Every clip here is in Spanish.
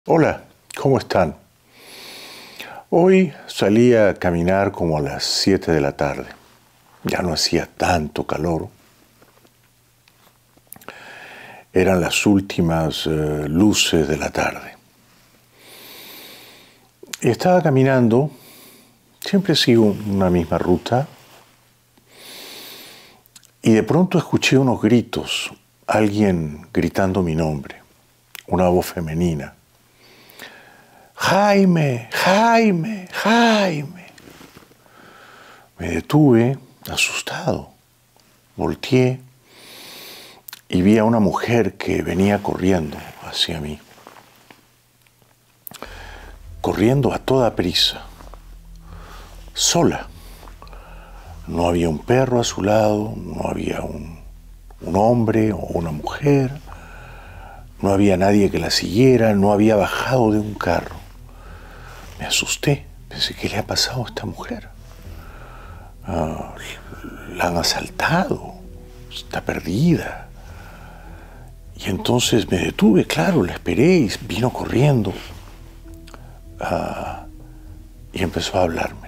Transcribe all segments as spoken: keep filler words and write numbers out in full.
Hola, ¿cómo están? Hoy salí a caminar como a las siete de la tarde. Ya no hacía tanto calor. Eran las últimas uh, luces de la tarde. Y estaba caminando, siempre sigo una misma ruta, y de pronto escuché unos gritos, alguien gritando mi nombre, una voz femenina. Jaime, Jaime, Jaime. Me detuve, asustado. Volteé y vi a una mujer que venía corriendo hacia mí. Corriendo a toda prisa. Sola. No había un perro a su lado, no había un, un hombre o una mujer. No había nadie que la siguiera, no había bajado de un carro. Me asusté, pensé, ¿qué le ha pasado a esta mujer? Ah, la han asaltado, está perdida. Y entonces me detuve, claro, la esperé y vino corriendo. Ah, y empezó a hablarme.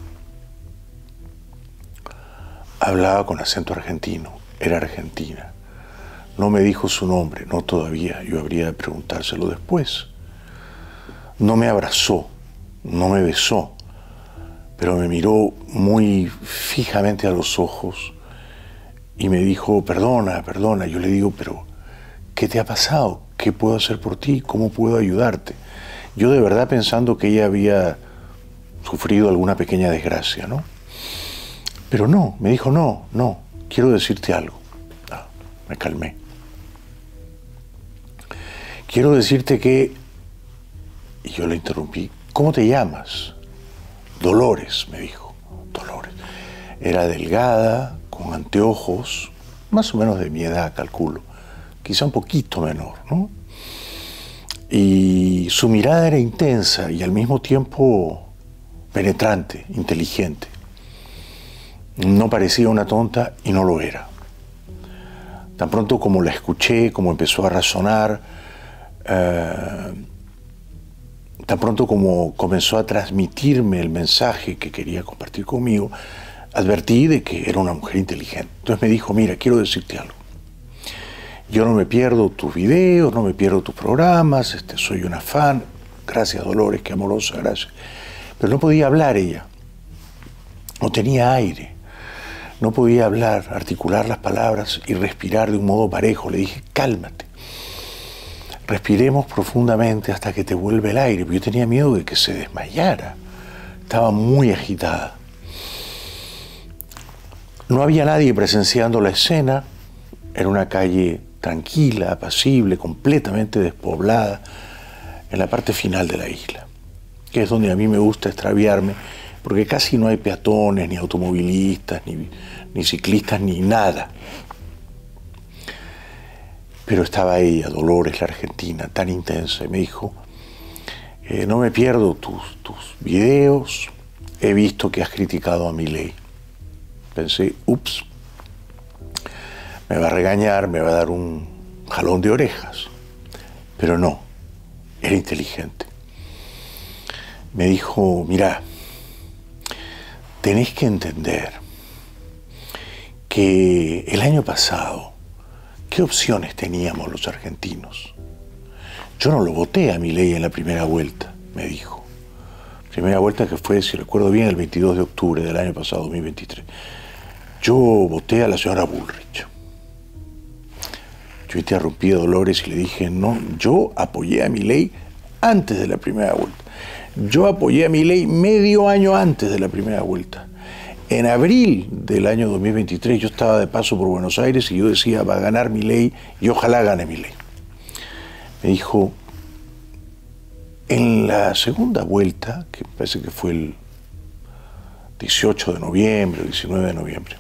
Hablaba con acento argentino, era argentina. No me dijo su nombre, no todavía, yo habría de preguntárselo después. No me abrazó. No me besó, pero me miró muy fijamente a los ojos y me dijo, perdona, perdona. Yo le digo, pero ¿qué te ha pasado? ¿Qué puedo hacer por ti? ¿Cómo puedo ayudarte? Yo de verdad pensando que ella había sufrido alguna pequeña desgracia, ¿no? Pero no, me dijo, no, no, quiero decirte algo. Ah, me calmé. Quiero decirte que... Y yo le interrumpí. ¿Cómo te llamas? Dolores, me dijo. Dolores. Era delgada, con anteojos, más o menos de mi edad, calculo. Quizá un poquito menor, ¿no? Y su mirada era intensa y al mismo tiempo penetrante, inteligente. No parecía una tonta y no lo era. Tan pronto como la escuché, como empezó a razonar, eh, tan pronto como comenzó a transmitirme el mensaje que quería compartir conmigo, advertí de que era una mujer inteligente. Entonces me dijo, mira, quiero decirte algo. Yo no me pierdo tus videos, no me pierdo tus programas, este, soy una fan. Gracias, Dolores, qué amorosa, gracias. Pero no podía hablar ella. No tenía aire. No podía hablar, articular las palabras y respirar de un modo parejo. Le dije, cálmate. Respiremos profundamente hasta que te vuelva el aire. Yo tenía miedo de que se desmayara. Estaba muy agitada. No había nadie presenciando la escena. Era una calle tranquila, apacible, completamente despoblada, en la parte final de la isla, que es donde a mí me gusta extraviarme, porque casi no hay peatones, ni automovilistas, ni, ni ciclistas, ni nada. Pero estaba ella, Dolores, la argentina, tan intensa, y me dijo, eh, no me pierdo tus, tus videos, he visto que has criticado a Milei. Pensé, ups, me va a regañar, me va a dar un jalón de orejas. Pero no, era inteligente. Me dijo, mira, tenés que entender que el año pasado, ¿qué opciones teníamos los argentinos? Yo no lo voté a Milei en la primera vuelta, me dijo. Primera vuelta que fue, si recuerdo bien, el veintidós de octubre del año pasado, dos mil veintitrés. Yo voté a la señora Bullrich. Yo interrumpí a Dolores y le dije, no, yo apoyé a Milei antes de la primera vuelta. Yo apoyé a Milei medio año antes de la primera vuelta. En abril del año dos mil veintitrés yo estaba de paso por Buenos Aires y yo decía, va a ganar Milei y ojalá gane Milei. Me dijo, en la segunda vuelta, que parece que fue el dieciocho de noviembre, el diecinueve de noviembre,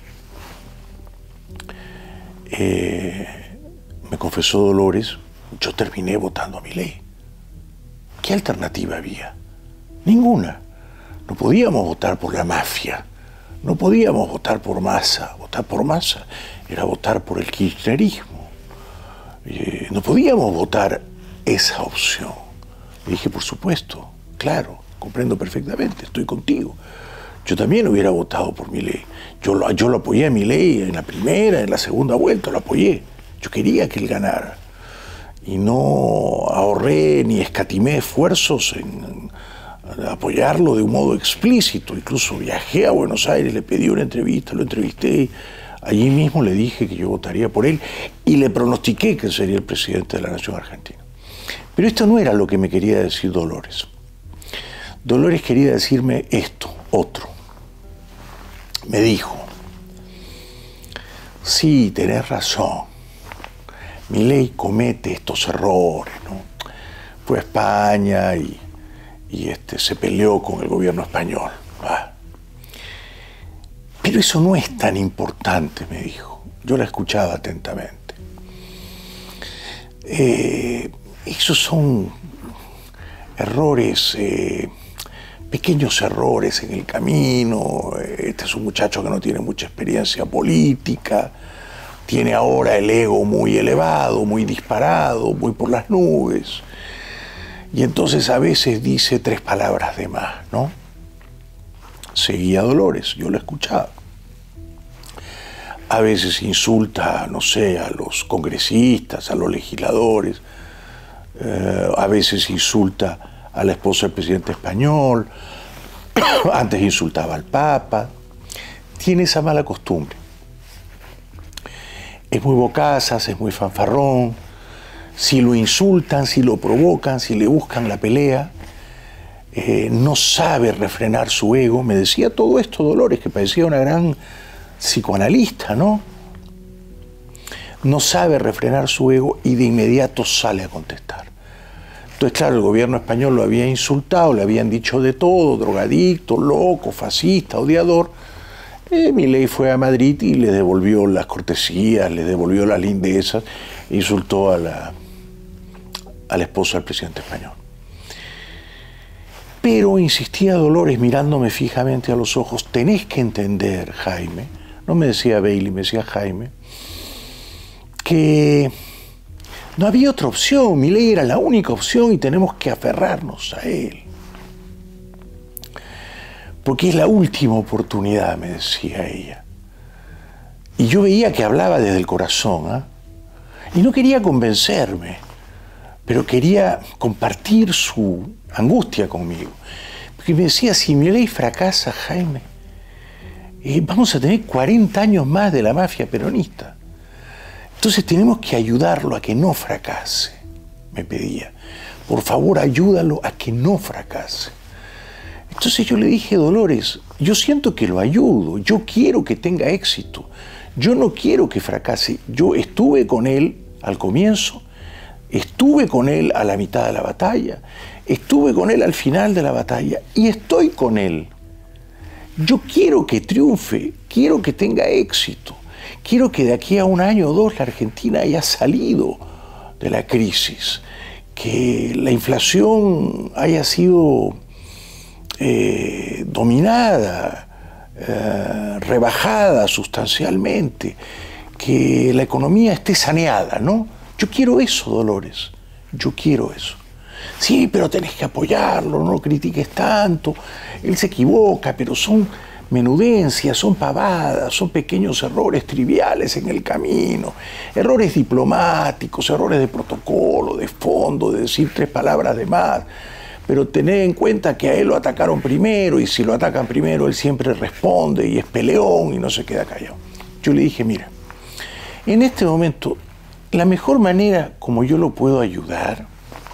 eh, me confesó Dolores, yo terminé votando a Milei. ¿Qué alternativa había? Ninguna. No podíamos votar por la mafia. No podíamos votar por Massa. Votar por Massa era votar por el kirchnerismo. Eh, no podíamos votar esa opción. Le dije, por supuesto, claro, comprendo perfectamente, estoy contigo. Yo también hubiera votado por Milei. Yo lo, yo lo apoyé a Milei en la primera, en la segunda vuelta, lo apoyé. Yo quería que él ganara. Y no ahorré ni escatimé esfuerzos en, en apoyarlo de un modo explícito. Incluso viajé a Buenos Aires, le pedí una entrevista, lo entrevisté. Allí mismo le dije que yo votaría por él y le pronostiqué que sería el presidente de la nación argentina. Pero esto no era lo que me quería decir Dolores. Dolores quería decirme esto, otro. Me dijo, sí, tenés razón, Milei comete estos errores, ¿no? Fue a España y, y este, se peleó con el gobierno español. ¿Va? Pero eso no es tan importante, me dijo. Yo la escuchaba atentamente. Eh, esos son errores... Eh, pequeños errores en el camino. Este es un muchacho que no tiene mucha experiencia política, tiene ahora el ego muy elevado, muy disparado, muy por las nubes, y entonces a veces dice tres palabras de más, ¿no? Seguía Dolores, yo lo escuchaba. A veces insulta, no sé, a los congresistas, a los legisladores, eh, a veces insulta a la esposa del presidente español, antes insultaba al Papa. Tiene esa mala costumbre. Es muy bocazas, es muy fanfarrón. Si lo insultan, si lo provocan, si le buscan la pelea, eh, no sabe refrenar su ego. Me decía todo esto Dolores, que parecía una gran psicoanalista, ¿no? No sabe refrenar su ego y de inmediato sale a contestar. Entonces, claro, el gobierno español lo había insultado, le habían dicho de todo, drogadicto, loco, fascista, odiador. Eh, Milei fue a Madrid y le devolvió las cortesías, le devolvió las lindezas, e insultó a la, a la esposa del presidente español. Pero insistía Dolores mirándome fijamente a los ojos, tenés que entender, Jaime, no me decía Bailey, me decía Jaime, que no había otra opción, Milei era la única opción y tenemos que aferrarnos a él. Porque es la última oportunidad, me decía ella. Y yo veía que hablaba desde el corazón, ¿eh? Y no quería convencerme, pero quería compartir su angustia conmigo. Porque me decía, si Milei fracasa, Jaime, eh, vamos a tener cuarenta años más de la mafia peronista. Entonces tenemos que ayudarlo a que no fracase, me pedía. Por favor, ayúdalo a que no fracase. Entonces yo le dije, Dolores, yo siento que lo ayudo, yo quiero que tenga éxito, yo no quiero que fracase. Yo estuve con él al comienzo, estuve con él a la mitad de la batalla, estuve con él al final de la batalla y estoy con él. Yo quiero que triunfe, quiero que tenga éxito. Quiero que de aquí a un año o dos la Argentina haya salido de la crisis, que la inflación haya sido eh, dominada, eh, rebajada sustancialmente, que la economía esté saneada, ¿no? Yo quiero eso, Dolores, yo quiero eso. Sí, pero tenés que apoyarlo, no lo critiques tanto, él se equivoca, pero son menudencias, son pavadas, son pequeños errores triviales en el camino, errores diplomáticos, errores de protocolo, de fondo, de decir tres palabras de más, pero tened en cuenta que a él lo atacaron primero y si lo atacan primero él siempre responde y es peleón y no se queda callado. Yo le dije, mira, en este momento la mejor manera como yo lo puedo ayudar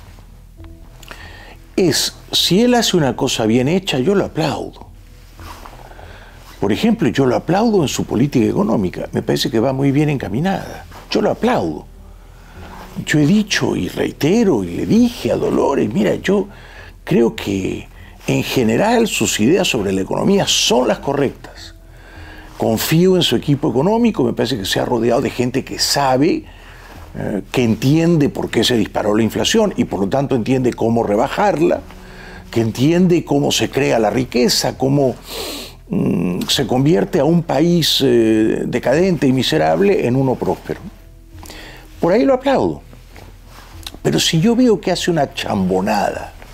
es, si él hace una cosa bien hecha, yo lo aplaudo. Por ejemplo, yo lo aplaudo en su política económica, me parece que va muy bien encaminada, yo lo aplaudo. Yo he dicho y reitero y le dije a Dolores, mira, yo creo que en general sus ideas sobre la economía son las correctas. Confío en su equipo económico, me parece que se ha rodeado de gente que sabe, eh, que entiende por qué se disparó la inflación y por lo tanto entiende cómo rebajarla, que entiende cómo se crea la riqueza, cómo se convierte a un país eh, decadente y miserable en uno próspero. Por ahí lo aplaudo. Pero si yo veo que hace una chambonada,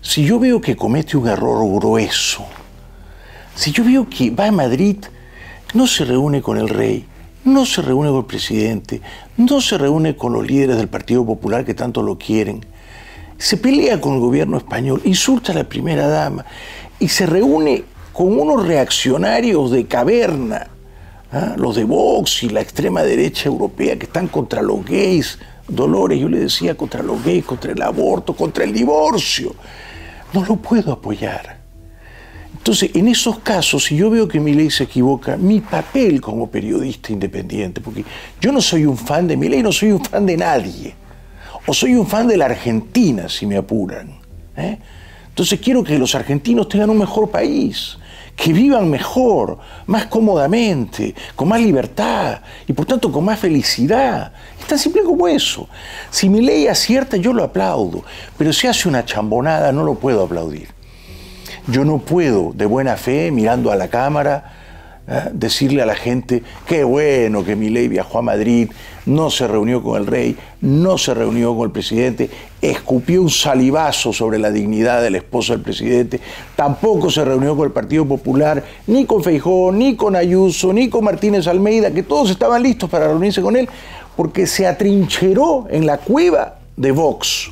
si yo veo que comete un error grueso, si yo veo que va a Madrid, no se reúne con el rey, no se reúne con el presidente, no se reúne con los líderes del Partido Popular que tanto lo quieren, se pelea con el gobierno español, insulta a la primera dama y se reúne con unos reaccionarios de caverna, ¿ah? Los de Vox y la extrema derecha europea que están contra los gays, Dolores, yo le decía, contra los gays, contra el aborto, contra el divorcio. No lo puedo apoyar. Entonces, en esos casos, si yo veo que Milei se equivoca, mi papel como periodista independiente, porque yo no soy un fan de Milei, no soy un fan de nadie, o soy un fan de la Argentina, si me apuran, ¿eh? Entonces quiero que los argentinos tengan un mejor país, que vivan mejor, más cómodamente, con más libertad y por tanto con más felicidad. Es tan simple como eso. Si Milei acierta, yo lo aplaudo, pero si hace una chambonada, no lo puedo aplaudir. Yo no puedo, de buena fe, mirando a la cámara, ¿eh? decirle a la gente, qué bueno que Milei viajó a Madrid, no se reunió con el rey, no se reunió con el presidente, escupió un salivazo sobre la dignidad de la esposa del presidente, tampoco se reunió con el Partido Popular, ni con Feijóo, ni con Ayuso, ni con Martínez Almeida, que todos estaban listos para reunirse con él, porque se atrincheró en la cueva de Vox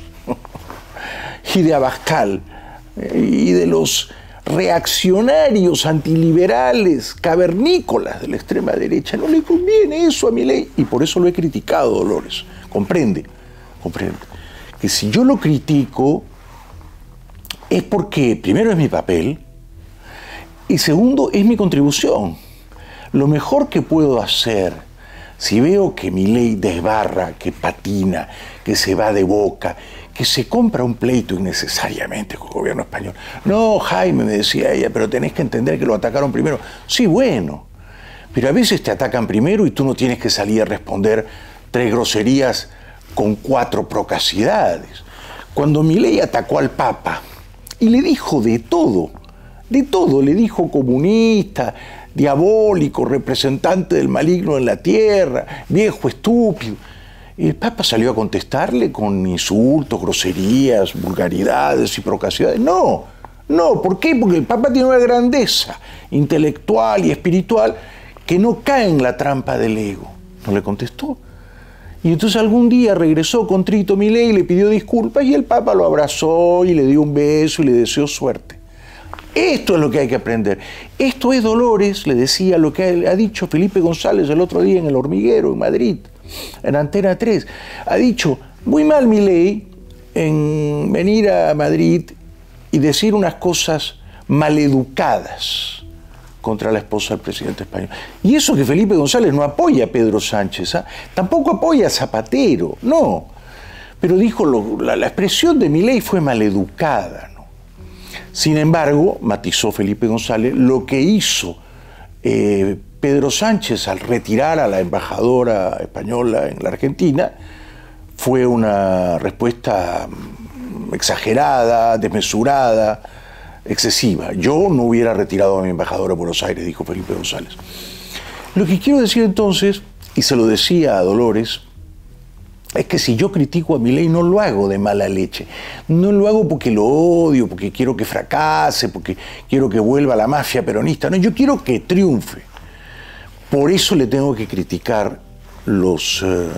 y de Abascal y de los reaccionarios antiliberales, cavernícolas de la extrema derecha. No le conviene eso a Milei y por eso lo he criticado, Dolores. Comprende, comprende. Que si yo lo critico es porque primero es mi papel y segundo es mi contribución. Lo mejor que puedo hacer si veo que Milei desbarra, que patina, que se va de boca, que se compra un pleito innecesariamente con el gobierno español. No, Jaime, me decía ella, pero tenés que entender que lo atacaron primero. Sí, bueno, pero a veces te atacan primero y tú no tienes que salir a responder tres groserías con cuatro procacidades. Cuando Milei atacó al Papa y le dijo de todo, de todo, le dijo comunista, diabólico, representante del maligno en la tierra, viejo estúpido. Y el Papa salió a contestarle con insultos, groserías, vulgaridades y procacidades. No, no, ¿por qué? Porque el Papa tiene una grandeza intelectual y espiritual que no cae en la trampa del ego. No le contestó. Y entonces algún día regresó contrito Milei, le pidió disculpas y el Papa lo abrazó y le dio un beso y le deseó suerte. Esto es lo que hay que aprender. Esto es, Dolores, le decía lo que ha dicho Felipe González el otro día en El Hormiguero, en Madrid, en Antena tres. Ha dicho, muy mal Milei en venir a Madrid y decir unas cosas maleducadas contra la esposa del presidente español. Y eso que Felipe González no apoya a Pedro Sánchez, ¿eh? Tampoco apoya a Zapatero, no. Pero dijo, lo, la, la expresión de Milei fue maleducada, ¿no? Sin embargo, matizó Felipe González, lo que hizo eh, Pedro Sánchez al retirar a la embajadora española en la Argentina fue una respuesta exagerada, desmesurada, excesiva. Yo no hubiera retirado a mi embajadora a Buenos Aires, dijo Felipe González. Lo que quiero decir entonces, y se lo decía a Dolores, es que si yo critico a Milei no lo hago de mala leche. No lo hago porque lo odio, porque quiero que fracase, porque quiero que vuelva la mafia peronista. No, yo quiero que triunfe. Por eso le tengo que criticar los eh,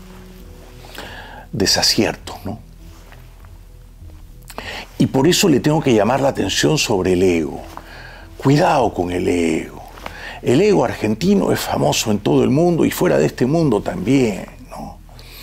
desaciertos, ¿no? Y por eso le tengo que llamar la atención sobre el ego. Cuidado con el ego. El ego argentino es famoso en todo el mundo y fuera de este mundo también, ¿no?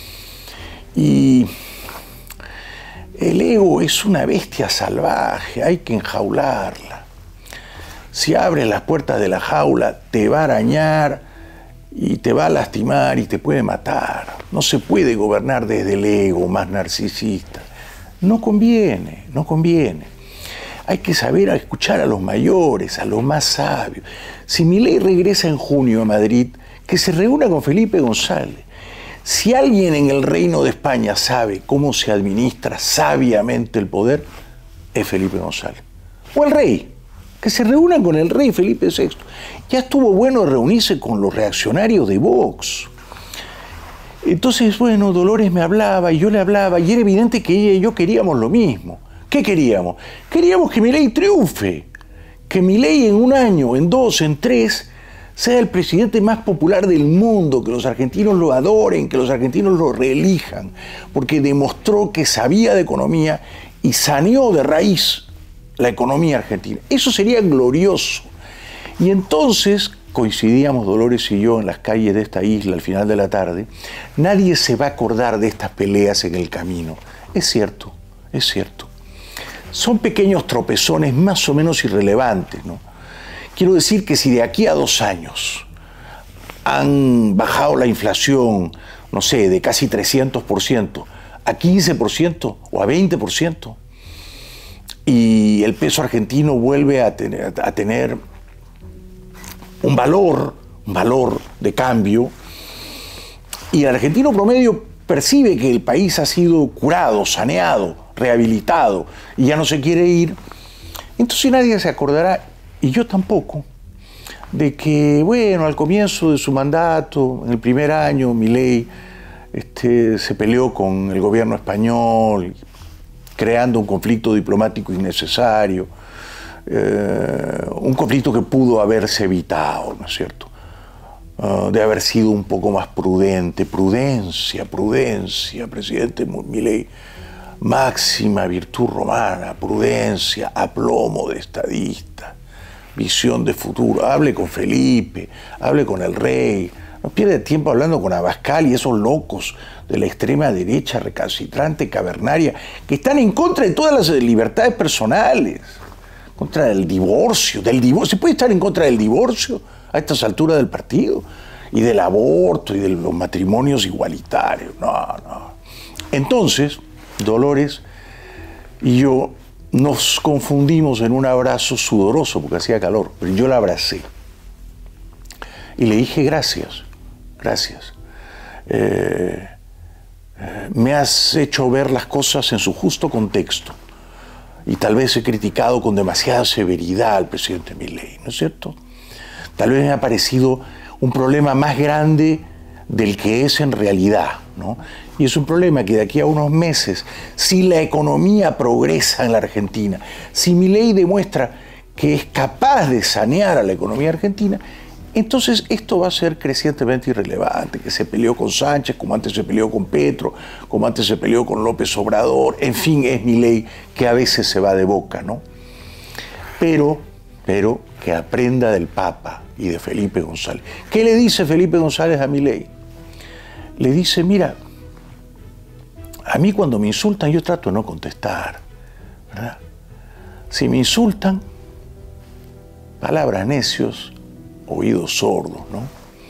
Y el ego es una bestia salvaje, hay que enjaularla. Si abres las puertas de la jaula, te va a arañar y te va a lastimar y te puede matar. No se puede gobernar desde el ego más narcisista. No conviene, no conviene. Hay que saber escuchar a los mayores, a los más sabios. Si Milei regresa en junio a Madrid, que se reúna con Felipe González. Si alguien en el Reino de España sabe cómo se administra sabiamente el poder, es Felipe González. O el rey, que se reúna con el rey Felipe sexto. Ya estuvo bueno reunirse con los reaccionarios de Vox. Entonces, bueno, Dolores me hablaba y yo le hablaba y era evidente que ella y yo queríamos lo mismo. ¿Qué queríamos? Queríamos que Milei triunfe, que Milei en un año, en dos, en tres, sea el presidente más popular del mundo, que los argentinos lo adoren, que los argentinos lo reelijan, porque demostró que sabía de economía y saneó de raíz la economía argentina. Eso sería glorioso. Y entonces coincidíamos Dolores y yo en las calles de esta isla al final de la tarde. Nadie se va a acordar de estas peleas en el camino. Es cierto, es cierto. Son pequeños tropezones más o menos irrelevantes, ¿no? Quiero decir que si de aquí a dos años han bajado la inflación, no sé, de casi trescientos por ciento a quince por ciento o a veinte por ciento, y el peso argentino vuelve a tener, a tener un valor, un valor de cambio, y el argentino promedio percibe que el país ha sido curado, saneado, rehabilitado, y ya no se quiere ir, entonces nadie se acordará, y yo tampoco, de que, bueno, al comienzo de su mandato, en el primer año, Milei este, se peleó con el gobierno español, creando un conflicto diplomático innecesario, eh, un conflicto que pudo haberse evitado, ¿no es cierto? Uh, de haber sido un poco más prudente. Prudencia, prudencia, presidente Milei, máxima virtud romana, prudencia, aplomo de estadista, visión de futuro. Hable con Felipe, hable con el rey, no pierde tiempo hablando con Abascal y esos locos de la extrema derecha recalcitrante, cavernaria, que están en contra de todas las libertades personales, contra el divorcio, del divorcio. ¿Se puede estar en contra del divorcio a estas alturas del partido? Y del aborto y de los matrimonios igualitarios. No, no. Entonces, Dolores y yo nos confundimos en un abrazo sudoroso porque hacía calor, pero yo la abracé y le dije gracias, gracias. Eh, eh, me has hecho ver las cosas en su justo contexto y tal vez he criticado con demasiada severidad al presidente Milei, ¿no es cierto? Tal vez me ha parecido un problema más grande del que es en realidad, ¿no? Y es un problema que de aquí a unos meses, si la economía progresa en la Argentina, si Milei demuestra que es capaz de sanear a la economía argentina, entonces esto va a ser crecientemente irrelevante, que se peleó con Sánchez, como antes se peleó con Petro, como antes se peleó con López Obrador, en fin, es Milei que a veces se va de boca, ¿no? Pero, pero que aprenda del Papa y de Felipe González. ¿Qué le dice Felipe González a Milei? Le dice, mira, a mí cuando me insultan yo trato de no contestar, ¿verdad? Si me insultan, palabras necios, oídos sordos, ¿no?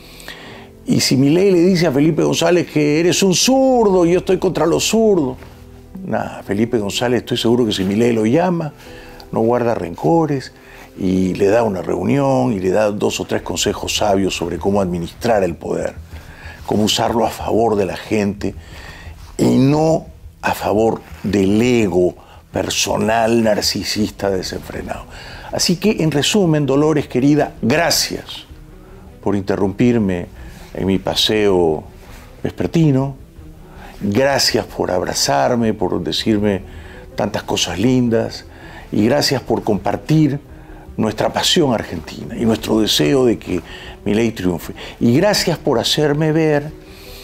Y si Milei le dice a Felipe González que eres un zurdo y yo estoy contra los zurdos, nada, Felipe González estoy seguro que si Milei lo llama, no guarda rencores y le da una reunión y le da dos o tres consejos sabios sobre cómo administrar el poder, cómo usarlo a favor de la gente y no a favor del ego personal narcisista desenfrenado. Así que, en resumen, Dolores, querida, gracias por interrumpirme en mi paseo vespertino, gracias por abrazarme, por decirme tantas cosas lindas y gracias por compartir nuestra pasión argentina y nuestro deseo de que Milei triunfe. Y gracias por hacerme ver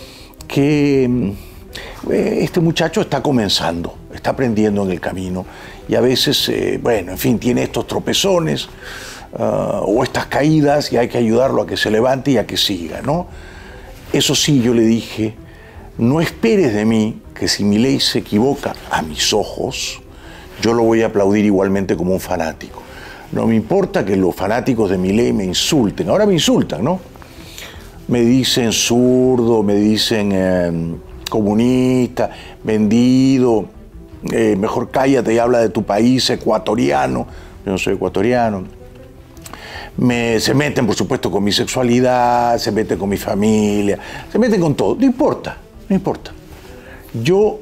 que este muchacho está comenzando, está aprendiendo en el camino y a veces, eh, bueno, en fin, tiene estos tropezones uh, o estas caídas y hay que ayudarlo a que se levante y a que siga, ¿no? Eso sí, yo le dije, no esperes de mí que si Milei se equivoca a mis ojos, yo lo voy a aplaudir igualmente como un fanático. No me importa que los fanáticos de Milei me insulten, ahora me insultan, ¿no? Me dicen zurdo, me dicen eh, comunista, vendido, eh, mejor cállate y habla de tu país, ecuatoriano. Yo no soy ecuatoriano. Me, se meten, por supuesto, con mi sexualidad, se meten con mi familia, se meten con todo. No importa, no importa. Yo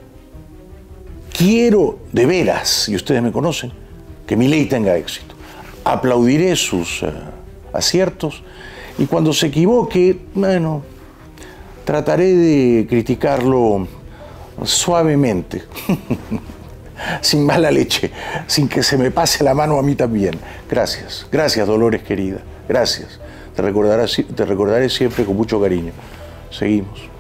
quiero de veras, y ustedes me conocen, que Milei tenga éxito. Aplaudiré sus uh, aciertos y cuando se equivoque, bueno, trataré de criticarlo suavemente. sin mala leche, sin que se me pase la mano a mí también. Gracias, gracias Dolores querida, gracias. Te recordaré, te recordaré siempre con mucho cariño. Seguimos.